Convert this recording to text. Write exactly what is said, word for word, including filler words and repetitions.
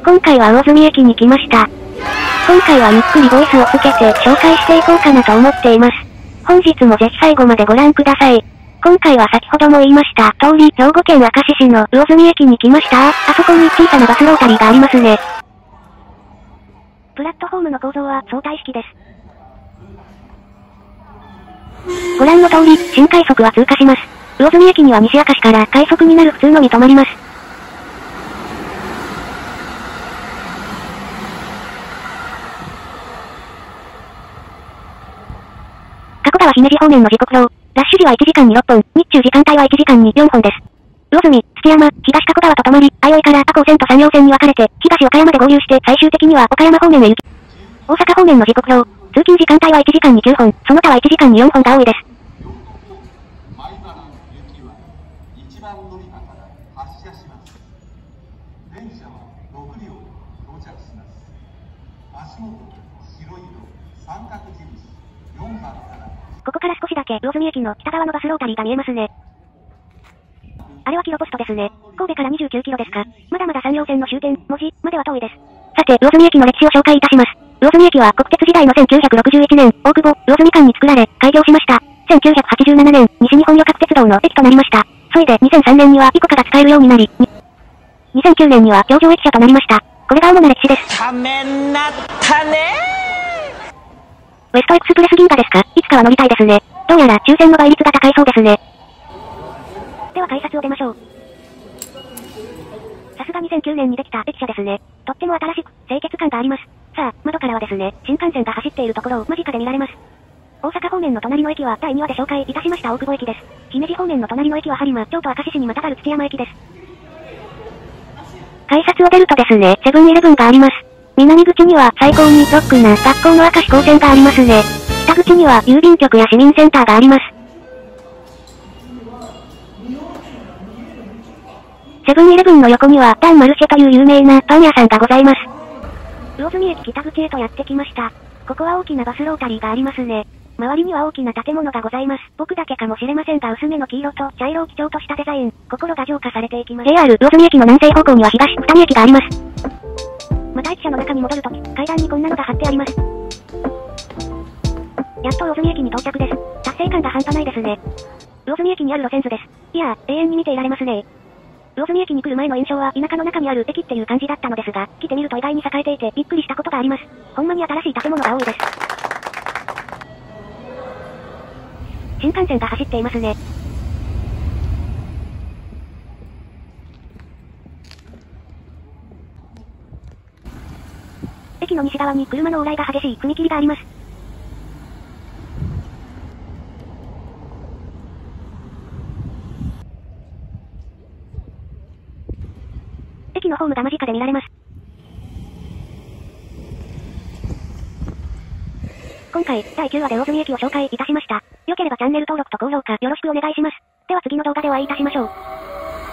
今回は魚住駅に来ました。今回はゆっくりボイスをつけて紹介していこうかなと思っています。本日もぜひ最後までご覧ください。今回は先ほども言いました通り、兵庫県明石市の魚住駅に来ました。あそこに小さなバスロータリーがありますね。プラットフォームの構造は相対式です。ご覧の通り、新快速は通過します。魚住駅には西明石から快速になる普通のみ止まります。加古川姫路方面の時刻表。ラッシュ時はいちじかんにろっぽん、日中時間帯はいちじかんによんほんです。魚住、月山、東加古川と止まり、相生から赤穂線と山陽線に分かれて、東岡山で合流して最終的には岡山方面へ行き。大阪方面の時刻表。通勤時間帯はいちじかんにきゅうほん、その他はいちじかんによんほんが多いです。ここから少しだけ魚住駅の北側のバスロータリーが見えますね。あれはキロポストですね。神戸からにじゅうきゅうキロですか。まだまだ山陽線の終点、門司までは遠いです。さて、魚住駅の歴史を紹介いたします。魚住駅は国鉄時代のせんきゅうひゃくろくじゅういちねん、大久保、魚住間に作られ、開業しました。せんきゅうひゃくはちじゅうななねん、西日本旅客鉄道の駅となりました。そいでにせんさんねんにはイコカが使えるようになり、にせんきゅうねんには京上駅舎となりました。これが主な歴史です。 ためになったねウエストエクスプレス銀河ですか。いつかは乗りたいですね。どうやら抽選の倍率が高いそうですね。では改札を出ましょう。さすがにせんきゅうねんにできた駅舎ですね。とっても新しく、清潔感があります。さあ、窓からはですね、新幹線が走っているところを間近で見られます。大阪方面の隣の駅はだいにわで紹介いたしました大久保駅です。姫路方面の隣の駅は播磨、京都明石市にまたがる土山駅です。改札を出るとですね、セブンイレブンがあります。南口には最高にロックな学校の明石高専がありますね。北口には郵便局や市民センターがあります。セブンイレブンの横にはダンマルシェという有名なパン屋さんがございます。魚住駅北口へとやってきました。ここは大きなバスロータリーがありますね。周りには大きな建物がございます。僕だけかもしれませんが薄めの黄色と茶色を基調としたデザイン、心が浄化されていきます。ジェイアール 魚住駅の南西方向には東二見駅があります。また駅舎の中に戻るとき、階段にこんなのが貼ってあります。やっと魚住駅に到着です。達成感が半端ないですね。魚住駅にある路線図です。いやー、永遠に見ていられますね。魚住駅に来る前の印象は田舎の中にある駅っていう感じだったのですが、来てみると意外に栄えていてびっくりしたことがあります。ほんまに新しい建物が多いです。新幹線が走っていますね。駅の西側に車の往来が激しい踏切があります。駅のホームが間近で見られます。今回、だいきゅうわで魚住駅を紹介いたしました。良ければチャンネル登録と高評価よろしくお願いします。では次の動画でお会いいたしましょう。